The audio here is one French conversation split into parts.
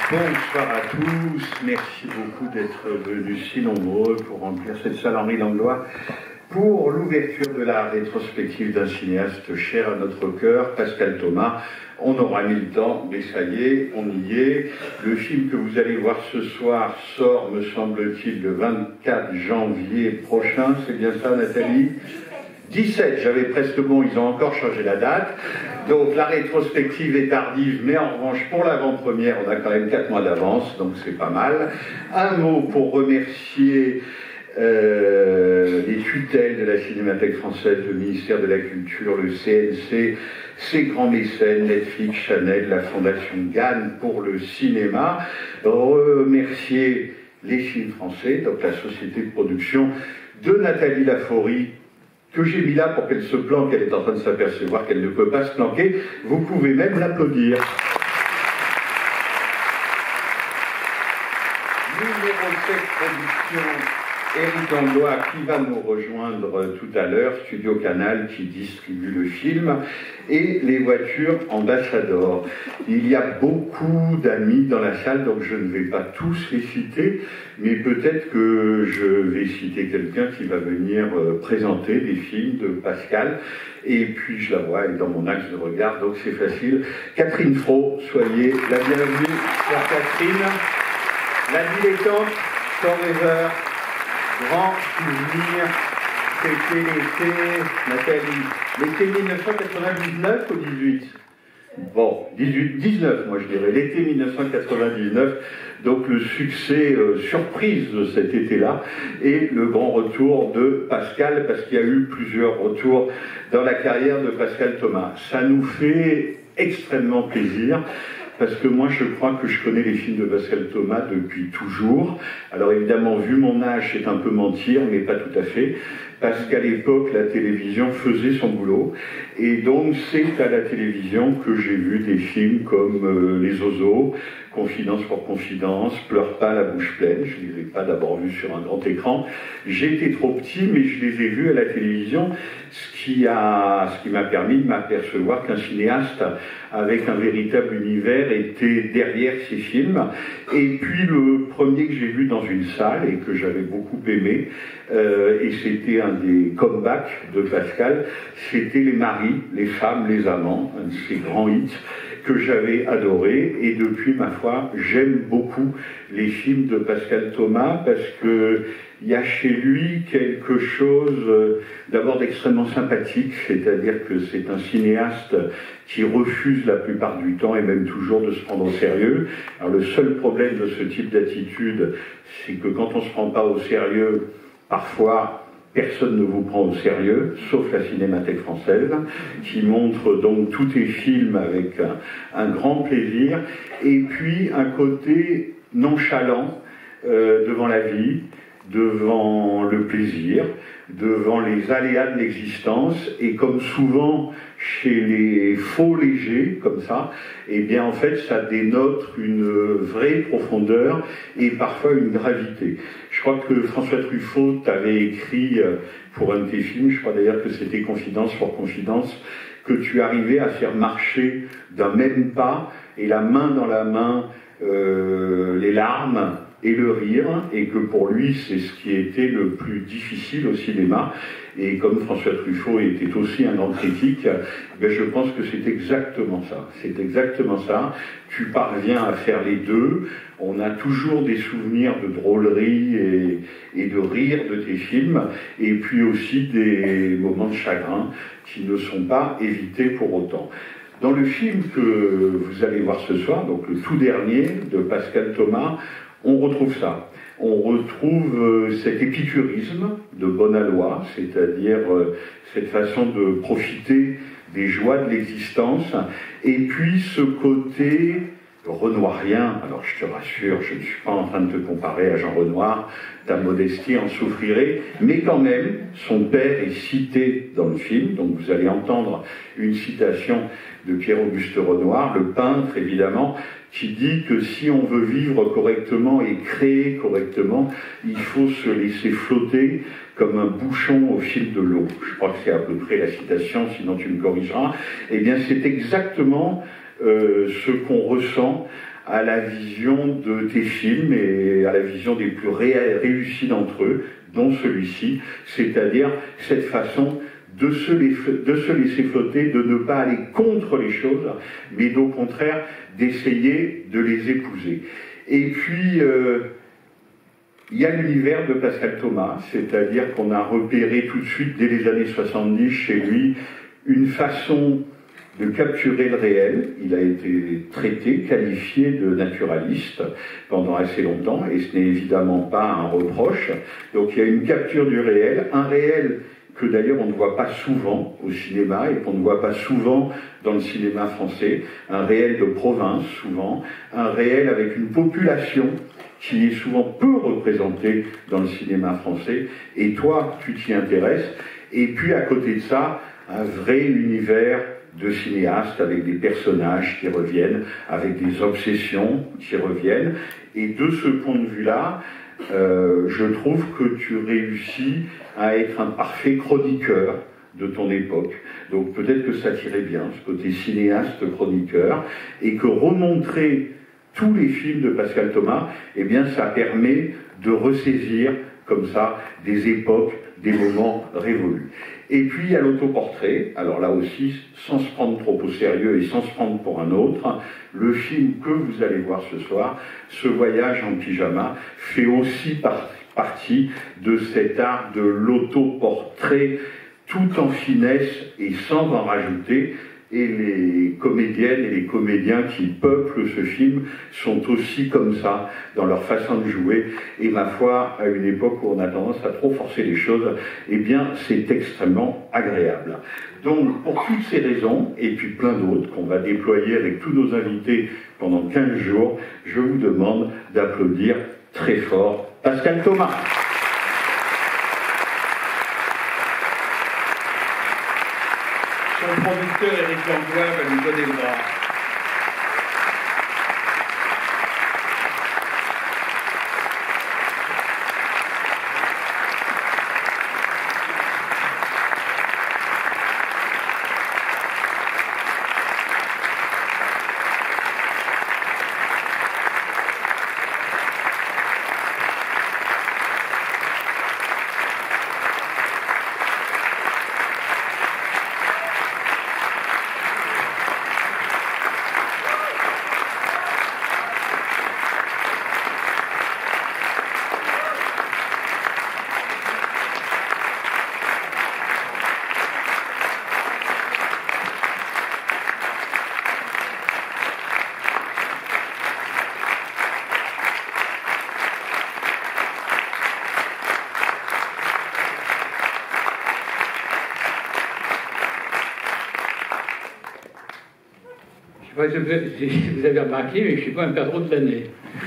Bonsoir à tous, merci beaucoup d'être venus si nombreux pour remplir cette salle Henri Langlois pour l'ouverture de la rétrospective d'un cinéaste cher à notre cœur, Pascal Thomas. On aura mis le temps, mais ça y est, on y est. Le film que vous allez voir ce soir sort, me semble-t-il, le 24 janvier prochain, c'est bien ça Nathalie ? 17, j'avais presque bon, ils ont encore changé la date. Donc la rétrospective est tardive, mais en revanche, pour l'avant-première, on a quand même 4 mois d'avance, donc c'est pas mal. Un mot pour remercier les tutelles de la Cinémathèque française, le ministère de la Culture, le CNC, ses grands mécènes, Netflix, Chanel, la Fondation Gann pour le cinéma. Remercier les films français, donc la société de production de Nathalie Laforie, que j'ai mis là pour qu'elle se planque, elle est en train de s'apercevoir qu'elle ne peut pas se planquer. Vous pouvez même l'applaudir. Numéro 7 production, Éric Langlois, qui va nous rejoindre tout à l'heure, Studio Canal qui distribue le film, et les voitures Ambassador. Il y a beaucoup d'amis dans la salle, donc je ne vais pas tous les citer, mais peut-être que je vais citer quelqu'un qui va venir présenter des films de Pascal, et puis je la vois, elle est dans mon axe de regard, donc c'est facile. Catherine Fro, soyez la bienvenue, chère Catherine, la dilettante, Forever, grand souvenir, c'était l'été, Nathalie, l'été 1999 ou 18 ? Bon, 19 moi je dirais, l'été 1999, donc le succès surprise de cet été-là, et le grand retour de Pascal, parce qu'il y a eu plusieurs retours dans la carrière de Pascal Thomas. Ça nous fait extrêmement plaisir, parce que moi je crois que je connais les films de Pascal Thomas depuis toujours. Alors évidemment, vu mon âge, c'est un peu mentir, mais pas tout à fait, parce qu'à l'époque, la télévision faisait son boulot, et donc c'est à la télévision que j'ai vu des films comme Les Oiseaux, Confidence pour Confidence, Pleure pas la bouche pleine. Je ne les ai pas d'abord vus sur un grand écran. J'étais trop petit, mais je les ai vus à la télévision, ce qui m'a permis de m'apercevoir qu'un cinéaste avec un véritable univers était derrière ses films. Et puis le premier que j'ai vu dans une salle et que j'avais beaucoup aimé, et c'était un des comebacks de Pascal, c'était Les maris, les femmes, les amants, un de ses grands hits que j'avais adoré, et depuis, ma foi, j'aime beaucoup les films de Pascal Thomas, parce que il y a chez lui quelque chose d'abord d'extrêmement sympathique, c'est-à-dire que c'est un cinéaste qui refuse la plupart du temps, et même toujours, de se prendre au sérieux. Alors le seul problème de ce type d'attitude, c'est que quand on ne se prend pas au sérieux, parfois, personne ne vous prend au sérieux, sauf la Cinémathèque française, qui montre donc tous tes films avec un grand plaisir, et puis un côté nonchalant devant la vie, devant le plaisir, devant les aléas de l'existence, et comme souvent chez les faux légers, comme ça, eh bien en fait ça dénote une vraie profondeur et parfois une gravité. Je crois que François Truffaut t'avait écrit pour un de tes films, je crois d'ailleurs que c'était Confidence pour Confidence, que tu arrivais à faire marcher d'un même pas, et la main dans la main, les larmes et le rire, et que pour lui c'est ce qui était le plus difficile au cinéma. Et comme François Truffaut était aussi un grand critique, ben je pense que c'est exactement ça. C'est exactement ça. Tu parviens à faire les deux. On a toujours des souvenirs de drôlerie et de rire de tes films, et puis aussi des moments de chagrin qui ne sont pas évités pour autant. Dans le film que vous allez voir ce soir, donc le tout dernier de Pascal Thomas, on retrouve ça. On retrouve cet épicurisme de bon aloi, c'est-à-dire cette façon de profiter des joies de l'existence, et puis ce côté renoirien. Alors je te rassure, je ne suis pas en train de te comparer à Jean Renoir, ta modestie en souffrirait, mais quand même, son père est cité dans le film, donc vous allez entendre une citation de Pierre-Auguste Renoir, le peintre évidemment, qui dit que si on veut vivre correctement et créer correctement, il faut se laisser flotter comme un bouchon au fil de l'eau. Je crois que c'est à peu près la citation, sinon tu me corrigeras. Eh bien, c'est exactement ce qu'on ressent à la vision de tes films et à la vision des plus réussis d'entre eux, dont celui-ci, c'est-à-dire cette façon de se laisser flotter, de ne pas aller contre les choses, mais au contraire d'essayer de les épouser. Et puis, il y a l'univers de Pascal Thomas, c'est-à-dire qu'on a repéré tout de suite, dès les années 70, chez lui, une façon de capturer le réel. Il a été traité, qualifié de naturaliste pendant assez longtemps, et ce n'est évidemment pas un reproche. Donc il y a une capture du réel, un réel que d'ailleurs on ne voit pas souvent au cinéma, et qu'on ne voit pas souvent dans le cinéma français, un réel de province souvent, un réel avec une population qui est souvent peu représentée dans le cinéma français, et toi tu t'y intéresses, et puis à côté de ça, un vrai univers de cinéastes avec des personnages qui reviennent, avec des obsessions qui reviennent. Et de ce point de vue-là, je trouve que tu réussis à être un parfait chroniqueur de ton époque. Donc peut-être que ça tirait bien, ce côté cinéaste chroniqueur, et que remontrer tous les films de Pascal Thomas, eh bien ça permet de ressaisir comme ça des époques, des moments révolus. Et puis il y a l'autoportrait, alors là aussi, sans se prendre trop au sérieux et sans se prendre pour un autre, le film que vous allez voir ce soir, Ce voyage en pyjama, fait aussi partie de cet art de l'autoportrait, tout en finesse et sans en rajouter. Et les comédiennes et les comédiens qui peuplent ce film sont aussi comme ça dans leur façon de jouer. Et ma foi, à une époque où on a tendance à trop forcer les choses, eh bien c'est extrêmement agréable. Donc pour toutes ces raisons, et puis plein d'autres qu'on va déployer avec tous nos invités pendant 15 jours, je vous demande d'applaudir très fort Pascal Thomas. Son producteur Éric Langlois va lui donner le bras. Vous avez remarqué, mais je ne suis pas un perdreau de l'année.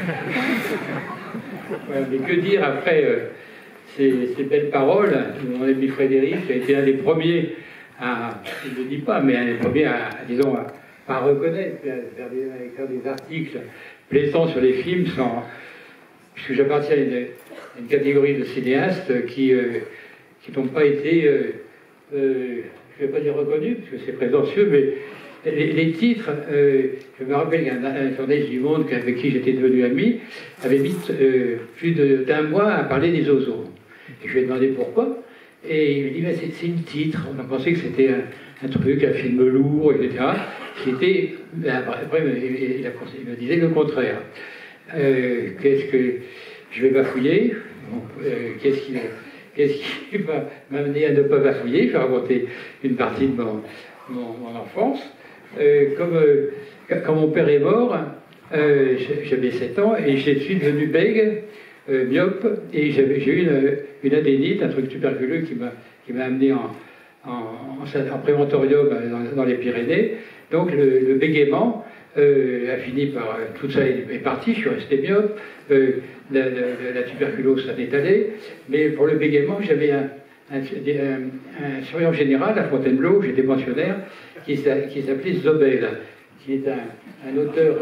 Voilà, mais que dire après ces belles paroles? Mon ami Frédéric a été un des premiers à, je ne le dis pas, mais un des premiers disons, à reconnaître, à faire des articles plaisants sur les films, puisque j'appartiens à une catégorie de cinéastes qui n'ont pas été, je ne vais pas dire reconnus, parce que c'est prétentieux, mais les titres, je me rappelle qu'un journaliste du Monde avec qui j'étais devenu ami avait mis plus d'un mois à parler des oiseaux. Et je lui ai demandé pourquoi. Et il me dit, c'est le titre. On a pensé que c'était un truc, un film lourd, etc. C'était, après, il me disait le contraire. Qu'est-ce que je vais bafouiller? Qu'est-ce qui va m'amener à ne pas bafouiller? Je vais raconter une partie de mon enfance. Quand mon père est mort, j'avais 7 ans et je suis devenu bègue, myope, et j'ai eu une adénite, un truc tuberculeux qui m'a amené en préventorium dans les Pyrénées. Donc le bégaiement a fini par... tout ça est parti, je suis resté myope, la tuberculose s'en est allée, mais pour le bégaiement, j'avais un surveillant général à Fontainebleau, j'étais pensionnaire, qui s'appelait Zobel, qui est un auteur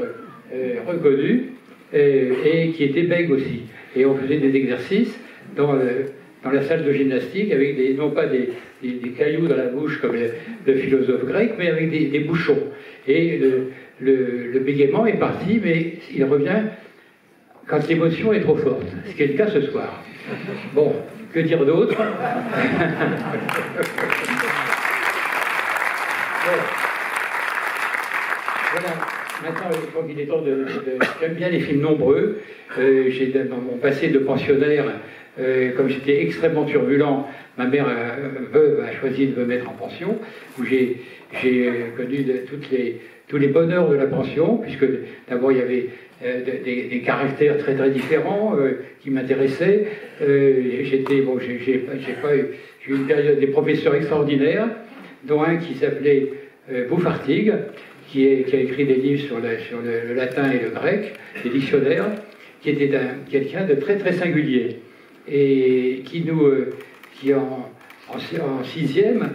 reconnu et qui était bègue aussi. Et on faisait des exercices dans dans la salle de gymnastique avec non pas des cailloux dans la bouche comme le philosophe grec, mais avec des bouchons. Et le bégaiement est parti, mais il revient quand l'émotion est trop forte, ce qui est le cas ce soir. Bon, que dire d'autre? Voilà, maintenant, je crois qu'il est temps j'aime bien les films nombreux. J'ai dans mon passé de pensionnaire, comme j'étais extrêmement turbulent, ma mère veuve a choisi de me mettre en pension, où j'ai connu tous les bonheurs de la pension, puisque d'abord il y avait des caractères très très différents qui m'intéressaient. J'ai eu une période des professeurs extraordinaires, dont un qui s'appelait Bouffartigue, qui a écrit des livres sur le latin et le grec, des dictionnaires, qui était quelqu'un de très très singulier, et qui en sixième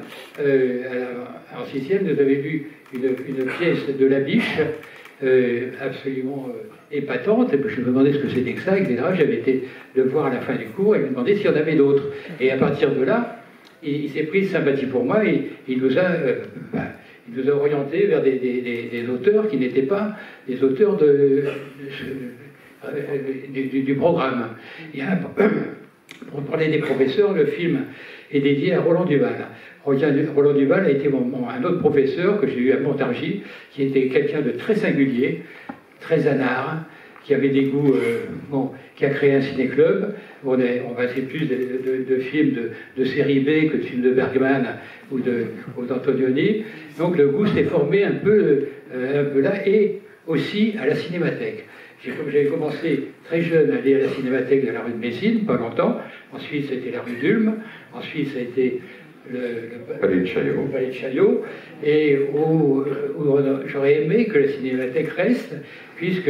nous avait vu une pièce de Labiche absolument épatante, et je me demandais ce que c'était que ça, etc. J'avais été le voir à la fin du cours et me demandais s'il y en avait d'autres. Et à partir de là, il s'est pris de sympathie pour moi et il nous a orientés vers des auteurs qui n'étaient pas des auteurs du programme. Pour parler des professeurs, le film est dédié à Roland Duval. Roland Duval a été un autre professeur que j'ai eu à Montargis, qui était quelqu'un de très singulier, très anard, qui avait des goûts, qui a créé un ciné-club. On passait plus de films de série B que de films de Bergman ou d'Antonioni. Donc le goût s'est formé un peu là, et aussi à la Cinémathèque. J'avais commencé très jeune à aller à la Cinémathèque de la rue de Messine, pas longtemps. Ensuite, c'était la rue d'Ulm. Ensuite, ça a été le Palais de Chaillot, et où j'aurais aimé que la Cinémathèque reste, puisque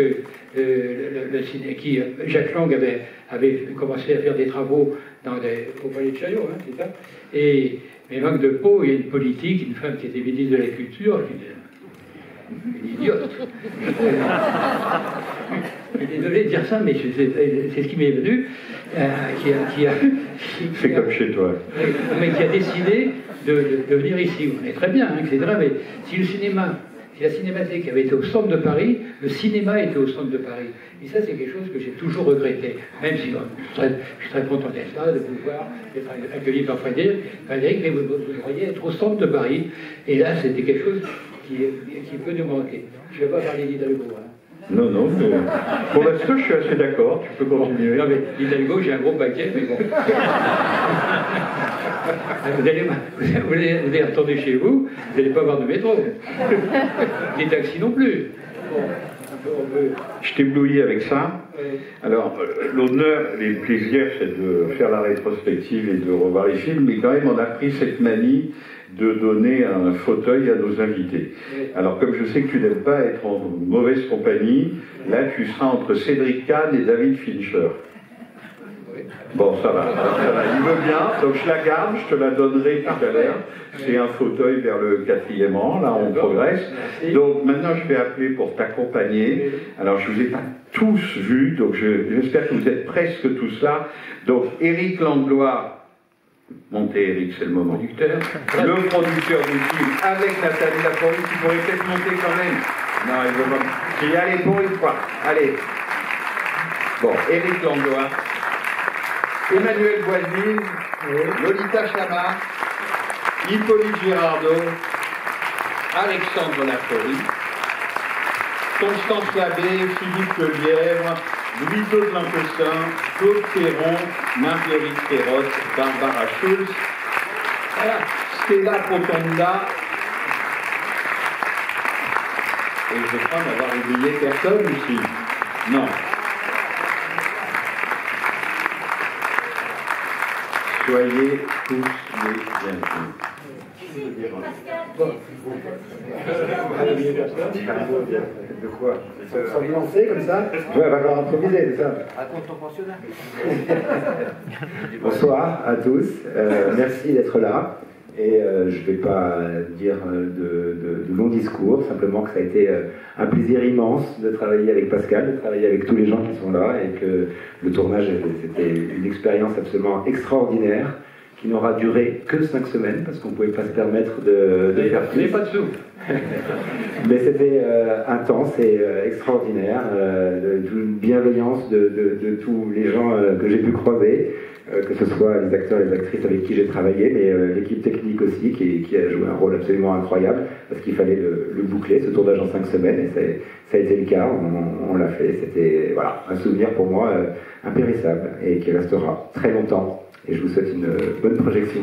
Jacques Lang avait commencé à faire des travaux au Palais de Chaillot, hein, c'est ça. Mais Manque de Pau, il y a une politique, une femme qui était ministre de la Culture, une idiote. Je suis désolé de dire ça, mais c'est ce qui m'est venu. C'est comme chez toi. Mais qui a décidé de venir ici. On est très bien, hein, etc. Mais si la Cinémathèque avait été au centre de Paris, le cinéma était au centre de Paris. Et ça, c'est quelque chose que j'ai toujours regretté. Même si je suis très content d'être là, de pouvoir être accueilli par Frédéric, mais vous devriez être au centre de Paris. Et là, c'était quelque chose qui peut nous manquer. Je ne vais pas parler d'Hidalgo. Hein. Non, mais pour l'instant, je suis assez d'accord. Tu peux continuer. Non, mais Hidalgo, j'ai un gros paquet, mais bon. vous allez retourner chez vous, vous n'allez pas avoir de métro. Des taxis non plus. Je t'éblouis avec ça. Alors, l'honneur et le plaisir, c'est de faire la rétrospective et de revoir les films, mais quand même, on a pris cette manie de donner un fauteuil à nos invités. Alors, comme je sais que tu n'aimes pas être en mauvaise compagnie, là, tu seras entre Cédric Kahn et David Fincher. Bon, ça va, il veut bien, donc je la garde, je te la donnerai tout à l'heure. C'est un fauteuil vers le 4e rang, là on progresse. Donc maintenant je vais appeler pour t'accompagner. Alors je ne vous ai pas tous vus, donc j'espère que vous êtes presque tous là. Donc Éric Langlois, montez Éric, c'est le moment. Le producteur du film, avec Nathalie Laforêt, qui pourrait peut-être monter quand même. Non, il veut pas. J'y vais aller pour une fois. Allez. Bon, Éric Langlois. Emmanuel Boisville, Lolita Chama, Hippolyte Girardot, Alexandre Laforêt, Constance Labbé, Philippe Lelièvre, Guido de Lampessin, Claude Perron, Marguerite Perrotte, Barbara Schulz, voilà, Stella Protonda, et je crois n'avoir oublié personne ici. Non. Soyez tous les bienvenus. De quoi? Sans me lancer comme ça? Ouais, va falloir improviser, c'est ça. Raconte ton pensionnat. Bonsoir à tous, merci d'être là. Et je ne vais pas dire de longs discours, simplement que ça a été un plaisir immense de travailler avec Pascal, de travailler avec tous les gens qui sont là, et que le tournage, c'était une expérience absolument extraordinaire, qui n'aura duré que 5 semaines, parce qu'on ne pouvait pas se permettre de faire plus. Mais pas de sous. Mais c'était intense et extraordinaire, d'une bienveillance de tous les gens que j'ai pu croiser, que ce soit les acteurs et les actrices avec qui j'ai travaillé, mais l'équipe technique aussi, qui a joué un rôle absolument incroyable, parce qu'il fallait le boucler, ce tournage en 5 semaines, et ça a été le cas, on l'a fait. C'était voilà, un souvenir pour moi impérissable, et qui restera très longtemps. Et je vous souhaite une bonne projection.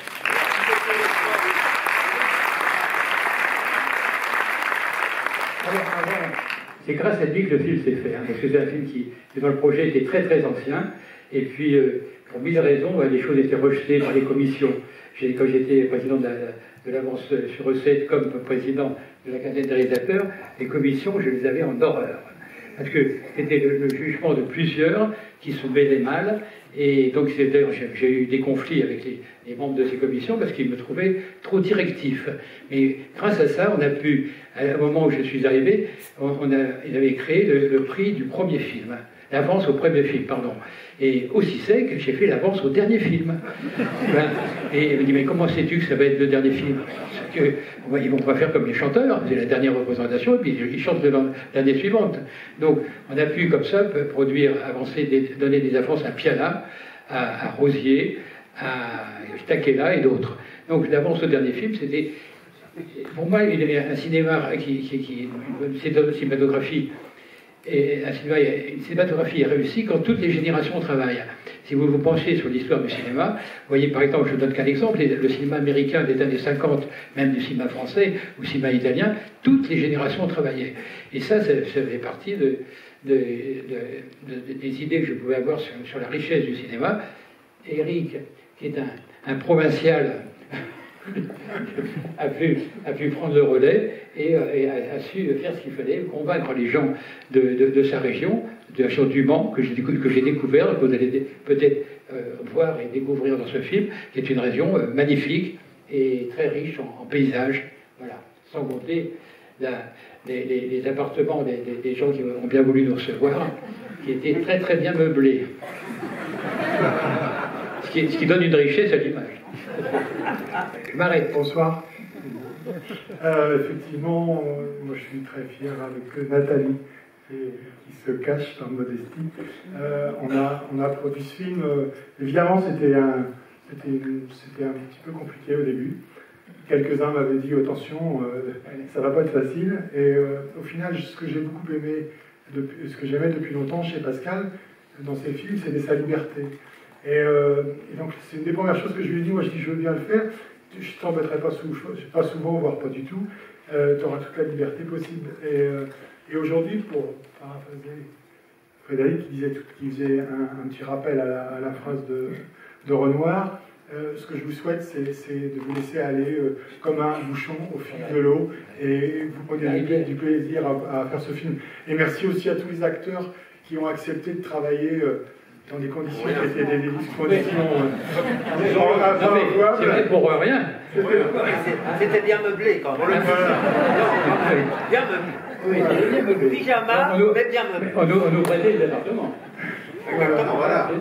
C'est grâce à lui que le film s'est fait, parce que c'est un film dont le projet était très très ancien, et puis pour mille raisons, les choses étaient rejetées par les commissions. Quand j'étais président de l'avance sur recette, comme président de la quinzaine des réalisateurs, les commissions, je les avais en horreur. Parce que c'était le jugement de plusieurs qui se mêlaient mal, et donc j'ai eu des conflits avec les membres de ces commissions parce qu'ils me trouvaient trop directif. Mais grâce à ça, on a pu, au moment où je suis arrivé, ils avaient créé le prix du premier film, l'avance au premier film, pardon. Et aussi sec, j'ai fait l'avance au dernier film. Et il me dit, mais comment sais-tu que ça va être le dernier film? Parce que, ils vont pas faire comme les chanteurs, c'est la dernière représentation, et puis ils chantent l'année suivante. Donc, on a pu, comme ça, produire, avancer, donner des avances à Piala, à Rosier, à Takela et d'autres. Donc, l'avance au dernier film, c'était, pour moi, un cinéma une cinématographie. Et une cinématographie est réussie quand toutes les générations travaillent. Si vous vous penchez sur l'histoire du cinéma, vous voyez par exemple, je ne donne qu'un exemple, le cinéma américain des années 50, même du cinéma français ou cinéma italien, toutes les générations travaillaient. Et ça fait partie des idées que je pouvais avoir sur la richesse du cinéma. Eric, qui est un provincial, a pu prendre le relais et a su faire ce qu'il fallait, convaincre les gens de sa région, de la région du Mans, que j'ai découvert, que vous allez peut-être voir et découvrir dans ce film, qui est une région magnifique et très riche en paysages. Voilà. Sans compter les appartements des gens qui ont bien voulu nous recevoir, qui étaient très très bien meublés. Ce qui donne une richesse à l'image. Je m'arrête. Bonsoir. Effectivement, moi je suis très fier avec Nathalie qui se cache par modestie. On a produit ce film. Évidemment, c'était un petit peu compliqué au début. Quelques-uns m'avaient dit attention, ça va pas être facile. Et au final, ce que j'ai beaucoup aimé, ce que j'aimais depuis longtemps chez Pascal dans ses films, c'était sa liberté. Et donc, c'est une des premières choses que je lui ai dit. Moi, je dis, je veux bien le faire. Je ne t'embêterai pas souvent, voire pas du tout. Tu auras toute la liberté possible. Et aujourd'hui, pour paraphraser Frédéric, qui faisait un petit rappel à la phrase de Renoir, ce que je vous souhaite, c'est de vous laisser aller comme un bouchon au fil de l'eau. Et vous prenez du plaisir à faire ce film. Et merci aussi à tous les acteurs qui ont accepté de travailler dans des conditions qui étaient des conditions c'est vrai pour rien. C'était bien meublé quand même. Bien meublé. Pyjama, mais bien meublé. On nous prêtait des appartements. Exactement, voilà.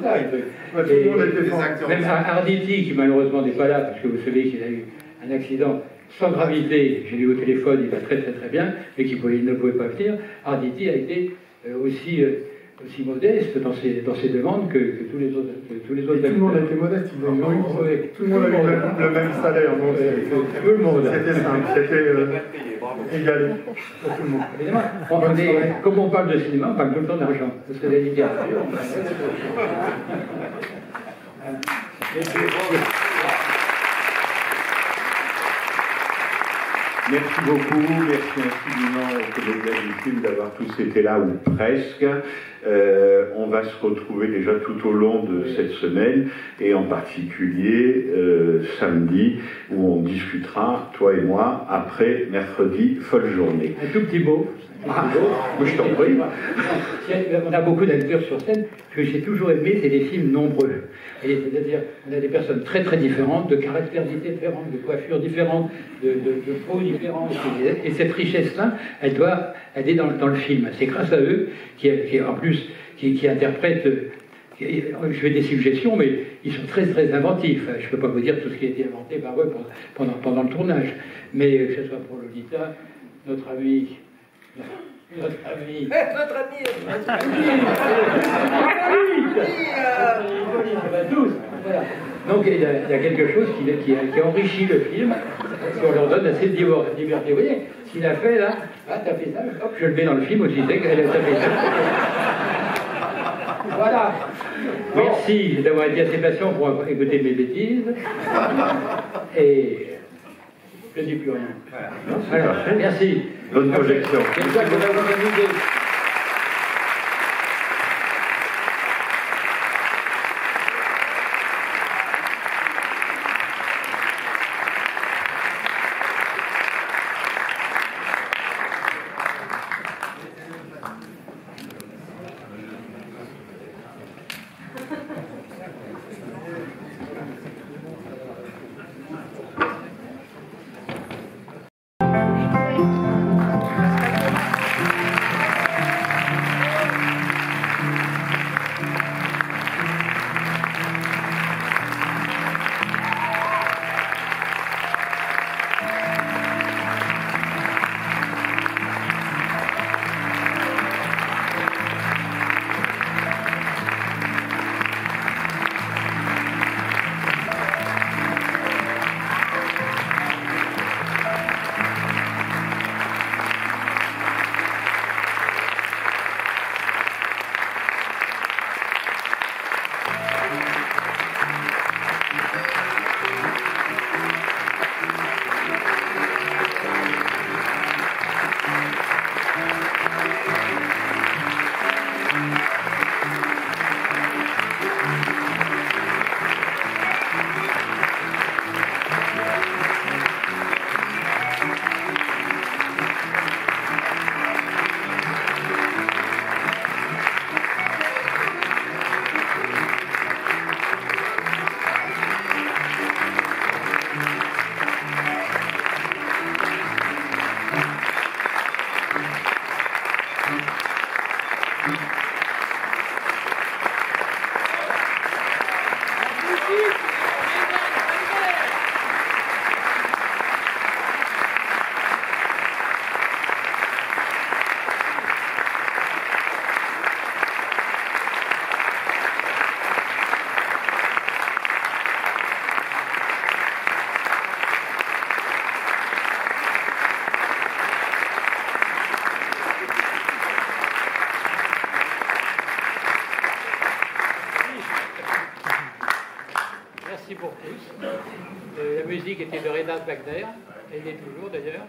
Même Arditi, qui malheureusement n'est pas là, parce que vous savez qu'il a eu un accident sans gravité, j'ai eu au téléphone, il va très très très bien, mais il ne pouvait pas venir. Arditi a été aussi modeste dans ses demandes que tous les autres. Tout le monde a été modeste, tout le monde a eu le même salaire. Tout le monde. C'était simple, c'était égal pour tout le monde. Évidemment, comme on parle de cinéma, on parle tout le temps d'argent. Parce que la littérature. Merci beaucoup, merci infiniment aux comédiens du film d'avoir tous été là, ou presque. On va se retrouver déjà tout au long de cette semaine, et en particulier samedi, où on discutera, toi et moi, après mercredi, folle journée. Un tout petit mot. Je t'en prie. On a beaucoup d'acteurs sur scène. Ce que j'ai toujours aimé, c'est les films nombreux. C'est-à-dire, on a des personnes très très différentes, de caractères différents, de coiffures différentes, de peaux différentes. Et cette richesse-là, elle est dans le film. C'est grâce à eux qui en plus, qui interprètent. Je fais des suggestions, mais ils sont très très inventifs. Je ne peux pas vous dire tout ce qui a été inventé par eux pendant le tournage. Mais que ce soit pour Lolita, notre ami. Voilà. Donc il y a quelque chose qui enrichit le film, si on leur donne assez de liberté. Vous voyez, ce qu'il a fait là, t'as fait ça, hop, je le mets dans le film aussi, c'est qu'elle a fait ça. Voilà. Merci d'avoir été assez patient pour écouter mes bêtises. Et je ne dis plus rien. Voilà. Merci. Bonne projection. J'espère que vous avez amusé. Pour tous. La musique était de Renate Wagner, elle l'est toujours d'ailleurs,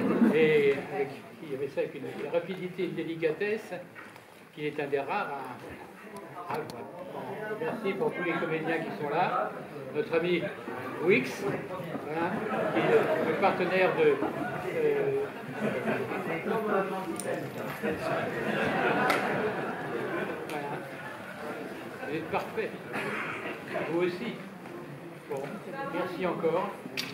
et il y avait ça avec une rapidité et une délicatesse qui est un des rares à voir. Merci pour tous les comédiens qui sont là. Notre ami Wix, voilà, qui est le partenaire de... voilà. Vous êtes parfait. Vous aussi. Bon, merci encore.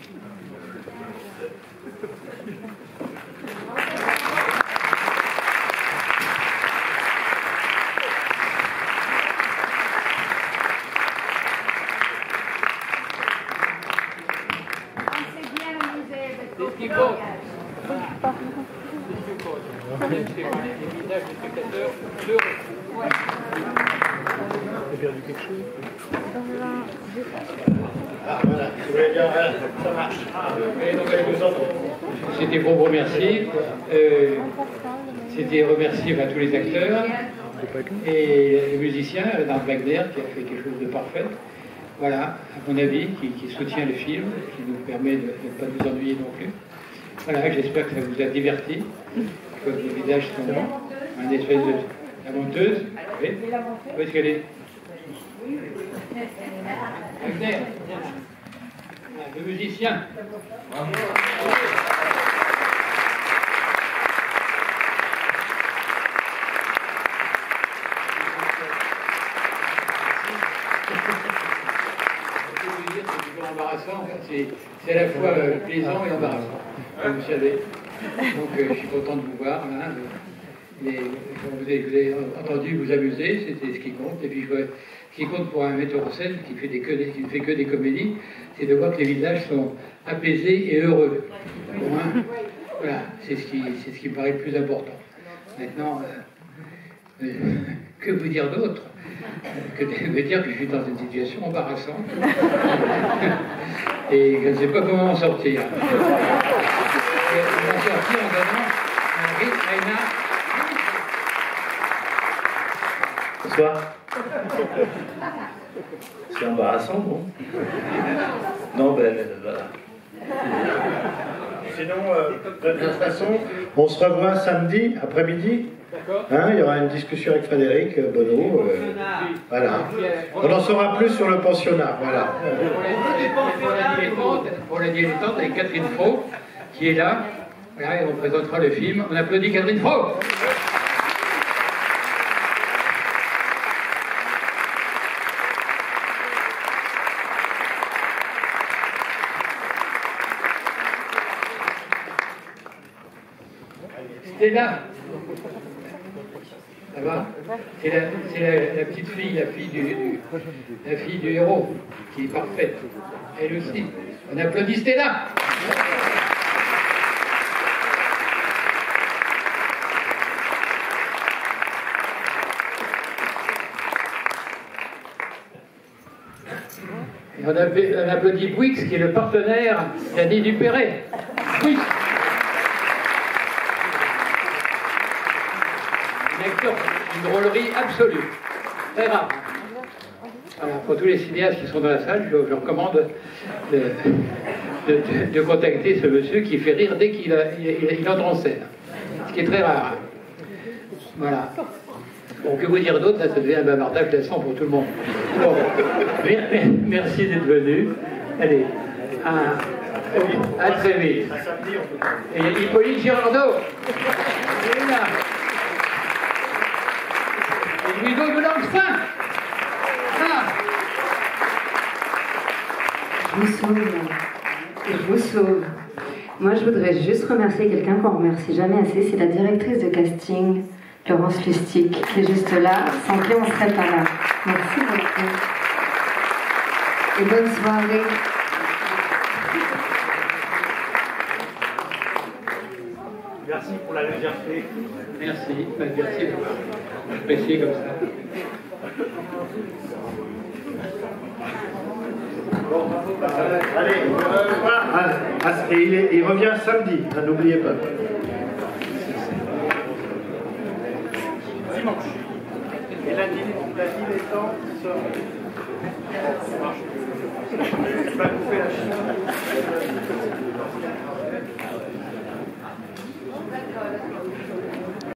C'est bien amusé. C'est ce qui compte. Voilà. C'est ce qui compte. C'est voir les visages des spectateurs heureux. Ouais. T'as perdu quelque chose? Ah voilà, si vous voulez bien, ça marche. C'était pour vous remercier. C'était remercier tous les acteurs et les musiciens, Renate Wagner qui a fait quelque chose de parfait. Voilà, à mon avis, qui soutient le film, qui nous permet de ne pas nous ennuyer non plus. Voilà, j'espère que ça vous a diverti. Que les visages sont un espèce de... La monteuse, oui. Où est-ce qu'elle est? Wagner, le musicien. plaisant et embarrassant, comme vous savez. Donc je suis content de vous voir. Hein. Vous avez entendu vous amuser, c'était ce qui compte. Et puis ce qui compte pour un metteur en scène qui ne fait que des comédies, c'est de voir que les visages sont apaisés et heureux. Bon, hein, voilà, c'est ce qui me paraît le plus important. Maintenant, que vous dire d'autre que de dire que je suis dans une situation embarrassante et je ne sais pas comment en sortir. Je vais en sortir en donnant un rythme à Aina. Bonsoir. C'est embarrassant, non? Non, ben voilà. Sinon, de toute façon, on se revoit samedi après-midi. Hein, il y aura une discussion avec Frédéric Bonneau. Voilà. On en saura plus sur le pensionnat. Voilà. Pour la dilettante avec Catherine Fro, qui est là. Voilà, et on présentera le film. On applaudit Catherine Fro. Stella. Ça va? C'est la petite fille, la fille du héros, qui est parfaite. Elle aussi. On applaudit Stella. Et on applaudit Bouix, qui est le partenaire d'Annie Dupéret. Bouix. Une drôlerie absolue, très rare. Alors, pour tous les cinéastes qui sont dans la salle, je recommande de contacter ce monsieur qui fait rire dès qu'il entre en scène, ce qui est très rare. Voilà. Bon, que vous dire d'autre, là, ça devient un bavardage lassant pour tout le monde. Bon, merci d'être venu. Allez, à très vite. Et Hippolyte Girardot, il est là. Guido de Langsin. Je vous sauve. Je vous sauve. Moi, je voudrais juste remercier quelqu'un qu'on ne remercie jamais assez. C'est la directrice de casting, Laurence Lustig, qui est juste là, sans qui on ne serait pas là. Merci beaucoup. Et bonne soirée. Merci pour la légèreté. Merci d'avoir apprécié comme ça. Bon, allez, et il revient samedi, n'oubliez pas. Dimanche. Et la dilettante sort. Je vais couper la chaîne.